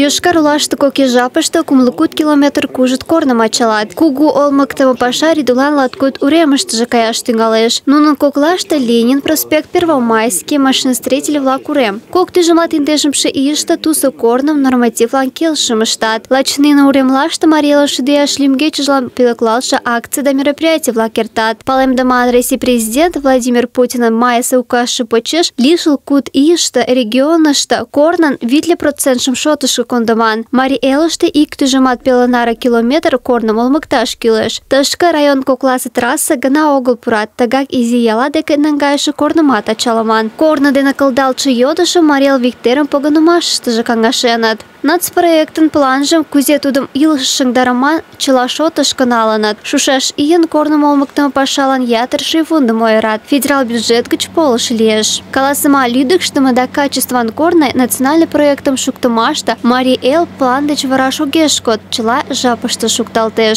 Йошкар-Олашты коки жапышты кумлыкут километр кужит корным ачалат. Кугу олмыктымы паша ридулан латкут уремышты каяш тӱҥалеш. Нунын коклашты Ленин проспект, Первомайский, машиностроитель-влак урем. Кок тӱжемлат индешымше ийыште тусо корным нормативлан келшым ыштат. Лач нине уремлаште марийла шӱдӧ лӱмгечыжлан пӧлеклалтше акций да мероприятий-влак эртат. Палемдыман Россий президент Владимир Путинын майысе указше почеш лишыл куд ийыште регионыште корнын 50%-шым шотышко кондыман. Марий Элыште ик тӱжемат пеле наре километр корным олмыкташ кӱлеш. Тышке район кокласе трасса гына огыл пурат, тыгак изи яла деке наҥгайыше корнымат ачалыман. Корно дене кылдалтше йодышым Марий Эл Виктерын погынымашыштыже каҥашеныт. Нацпроектын планжым, кузе тудым илыш шыҥдарыман, чыла шотышко налыныт. Шушаш ийын корным олмыктымо пашалан ятыр шийвундым ойырат. Федерал бюджет гыч полыш лиеш. Каласыма лӱдыкшдымӧ да качестван корно национальный проектым шуктымаште Марий Эл план деч вараш огеш код, чыла жапыште шукталтеш.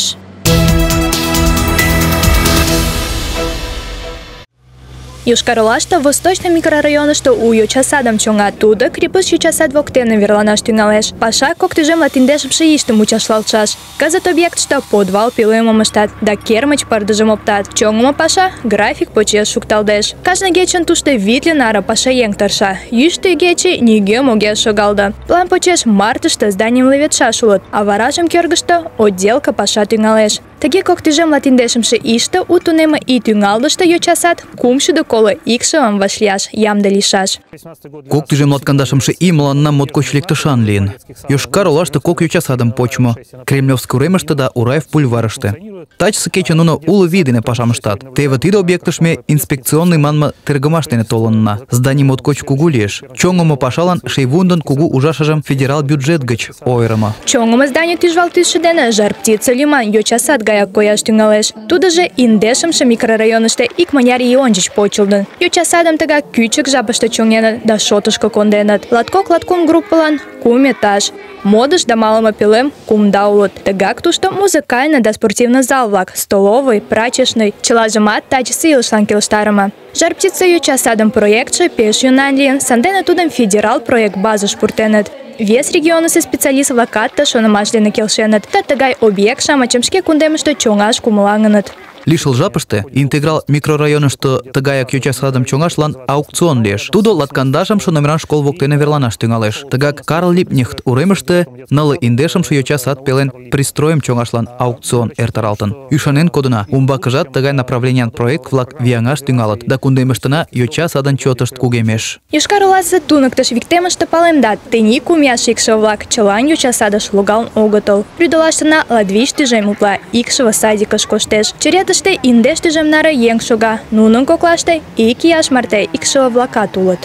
Йошкар-Олаште восточный микрорайонышто у йоча садым чоҥат. Тудо крепость йоча сад воктене верланаш тӱҥалеш. Паша кок тӱжемлат индешымше ийыште мучашлалтшаш. Кызыт объектыште подвал пӧлемым ыштат да кермыч пырдыжым оптат. Чоҥымо паша график почеш шукталдеш. Кажне кечын тушто 50 наре пашаеҥ тырша. Йӱштӧ игече нигӧм огеш шогалде. План почеш мартыште зданийым леведшаш улыт, а варажым кӧргыштӧ отделка паша тӱҥалеш. Тыге кок тӱжемлат индешымше ийыште у тунемме ий тӱҥалтыште йоча сад 300 икшывым вашлияш ямде лийшаш. Кок тӱжемлат кандашымше ий мыланна моткоч лектышан лийын. Йошкар-Олаште кок йоча садым почмо, Кремлевский уремыште да Ураев бульварыште. Тачысе кече нуно уло вий дене пашам ыштат. Теве тиде объектыш ме инспекционный манме тергымаш дене толынна. Зданий моткоч кугу лиеш. Чоҥымо пашалан шийвундын кугу ужашыжым федерал бюджет гыч ойырымо. Чоҥымо зданий тӱжвал тӱсшӧ дене Жар птица лӱман йоча сад гаяк кояш тӱҥалеш. Тудыжо индешымше микрорайоныште икмыняр ий ончыч почылтын. Йоча садым тыгак кӱчык жапыште чоҥеныт да шотышко конденыт. Латкок-латкум группылан 3 этаж. Модыш да малыме пӧлем 3 улыт. Тыгак тушто музыкальный да спортивный зал-влак, столовый, прачечный, чылажымат тачысе илышлан келыштарыме. Жар птица йоча садым проектше пеш йӧнан лийын, сандене тудым федерал проект базыш пуртеныт. Вес регионысе специалист-влакат ты шонымаш дене келшеныт, да тыгай объект-шамычым шке кундемыште чоҥаш кумылаҥыныт. Лишыл жапыште интеграл микрорайонышто тыгаяк йоча садым чоҥашлан аукцион лиеш. Тудо латкандашымше номеран школ воктене верланаш тӱҥалеш. Тыгак Карл Липкнехт уремыште 9-ындешымше йоча сад пелен пристройым чоҥашлан аукцион эртаралтын. Ӱшанен кодына, умбакыжат тыгай направлениян проект-влак вияҥаш тӱҥалыт да кундемыштына йоча садын чотышт кугемеш. Йошкар-Оласе туныктыш Виктемыште палемдат, тений 3 ияш икшыве-влак чылан йоча садыш логалын огытыл. Рӱдолаштына 2 тӱжем утла икшыве садикыш коштеш. Черетыште индеш тӱжем наре еҥ шога. Нунын коклаште 2 ияш марте икшыве-влакат улыт.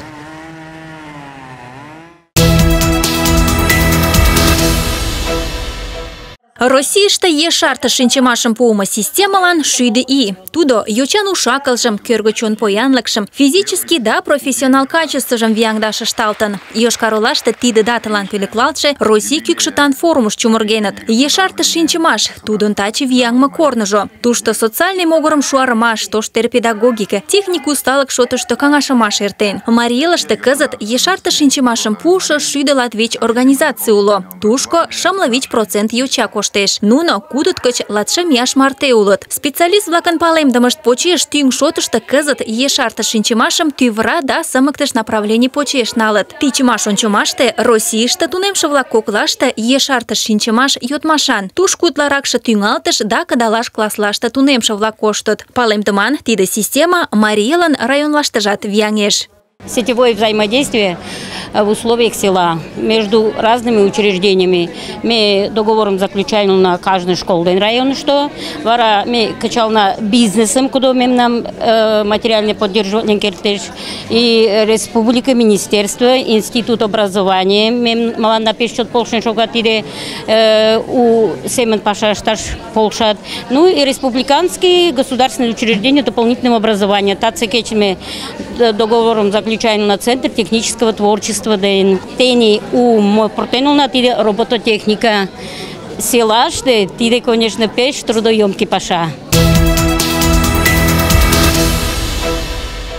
Российыште ешарте шинчымашым пуымо системалан 50 ий. Тудо йочан ушакылжым, кӧргӧ чон поянлыкшым, физический да профессионал качествыжым вияҥдаш ышталтын. Йошкар-Олаште тиде датылан пӧлеклалтше Россий кӱкшытан форумыш чумыргеныт. Ешарте шинчымаш – тудын таче вияҥме корныжо. Тушто социальный могырым шуарымаш, тоштер педагогике, техник усталык шотышто каҥашымаш эртен. Марий Элыште кызыт ешарте шинчымашым пуышо 125 организаций уло. Тушко 65% йоча коштеш. Нуно кудыт гыч 25 ияш марте улыт. Специалист-влакын палемдымышт почеш тӱҥ шотышто кызыт ешарте шинчымашым тӱвра да сымыктыш направлений почеш налыт. Тичмаш ончымаште Российыште тунемше-влак коклаште ешарте шинчымаш йодмашан. Тушко утларакше тӱҥалтыш да кыдалаш класслаште тунемше-влак коштыт. Палемдыман тиде система Марий Элын районлаштыжат вияҥеш. Сетевое взаимодействие в условиях села между разными учреждениями. Мы договором заключаем на каждой школе района, что вара мы качал на бизнесом, куда мы нам материальное поддерживание кертеш, и республика, министерство, институт образования, мы маланда пишет полшен шогатире у Семен Паша шташ полшат, ну и республиканские государственные учреждения дополнительного образования. Тацекеч мы договором заключаем на Центр технического творчества. Тени у протенулна тиде робототехника села, что тиде, конечно, пеш трудоемкий паша.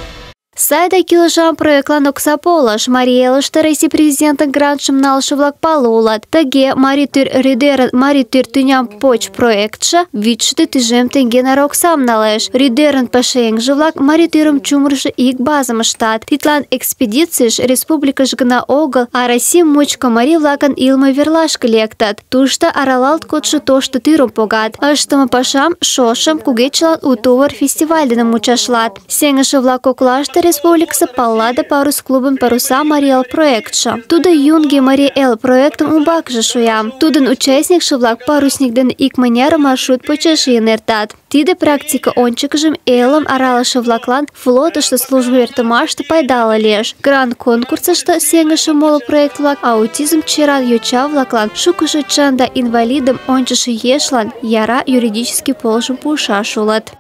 Сайда килжам проектлан окса полаш, Мариэлышты Россия президентын грантшым налшы-влак палы улат. Таге Маритюр Ридерын Маритюр тюням поч проектша вичты тыжем тенге нар оксам налеш. Ридерын пашенгжы-влак Маритюрым чумрышы ик базам штат. Титлан экспедицийш республикаш гына огыл, а Россия мочка Мари-влакан илмы верлашкы лектат. Тушта аралалт котшы тошты тырым погат. Аштымы пашам шошым кугечлан утовар фестивальдыны мучашлат. Сенгышы-влак оклашты республикасы паллады парус клубын паруса Мариэл проектша. Туда юнги Мариэл проектын убакжы шуям. Тудын участникши-влак парусникден икманяр маршрут почашыйын эртат. Тиде практика ончыкжым элым аралышы-влаклан флотышты службы эртымашты пайдалы леш. Гранд конкурсышты сенгышы молы проект-влак аутизм черан йоча-влаклан шукышы чанда инвалидым ончышы ешлан яра юридический полжым пушаш улат.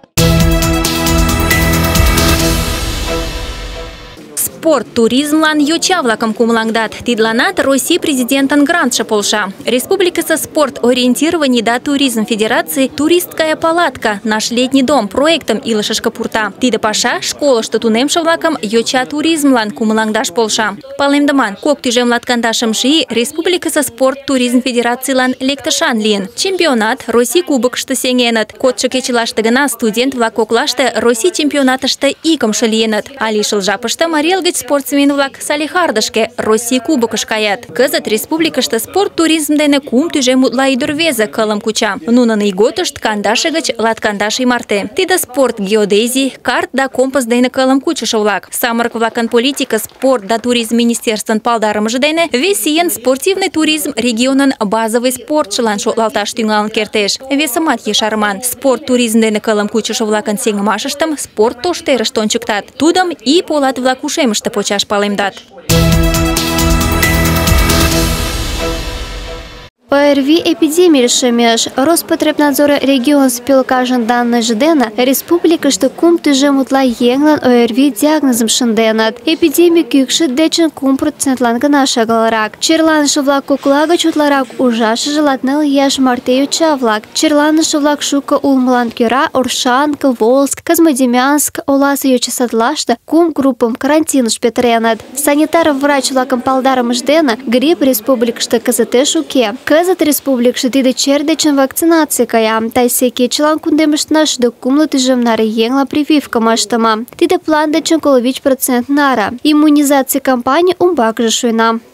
Спорт, туризмлан йоча-влакым кумылаңдат. Тидланат Россия президентын грантшы полша. Республикасы спорт ориентирований да туризм федерации «Туристская палатка. Наш летний дом» проектом илышышка пурта. Тиде паша школышты тунемшы-влакым йоча туризмлан кумылаңдаш полша. Палемдыман, кок тӱжем латкандашым шии Республикасы спорт туризм федерацийлан лектышан лийын. Чемпионат Россия кубокышты сеҥеныт. Кодшо кечылаште гына студент-влак коклаште Россия чемпионатыште икымше лийыныт. А лишыл жапыште Мариэл спортсмен-влак Салихардышке Россия кубокыш каят. Кызыт республикыште спорт туризм дене кум тӱжем утла ӱдыр-рвезе кылым куча. Нунын ийготышт кандаше гыч латкандаш ий марте. Тиде спорт геодезий, карт да компас дене кылым кучышо-влак. Самырык-влакын политика спорт да туризм министерствын палдарымыже дене вес ийын спортивный туризм регионын базовый спортшылан шотлалташ тӱҥалын кертеш. Весымат ешарыман. Спорт туризм дене кылым кучышо-влакын сеҥымашыштым спорт тоштерышт ончыктат. Тудым ий полат-влак ушемыште почаш палемдат. ОРВИ эпидемия шемеш. Роспотребнадзора регион спилкажын данный ждена республикашты кум тӱжем утла еҥлан ОРВИ диагнозым шынденыт. Эпидемия кӱкшӹ дечын 3% гына шагалрак. Черланыше-влак кокла гыч утларак ужашыже 14 ияш марте йоча-влак. Черланыше-влак шуко улмылан кӧра Оршанка, Волск, Козьмодемьянск оласе йочасадлаште 3 группым карантиныш петыреныт. Санитар-врач-влакым палдарымышт дене грипп республикыште кызытеш уке. Кызыт республикыште тиде чер дечын вакцинация кая. Тайсе кечылан кундемыштна шӱдӧ кумло тӱжем наре еҥла прививкым ыштыме. Тиде план дечын 5% нара. Иммунизация кампания умбакыже шуйна.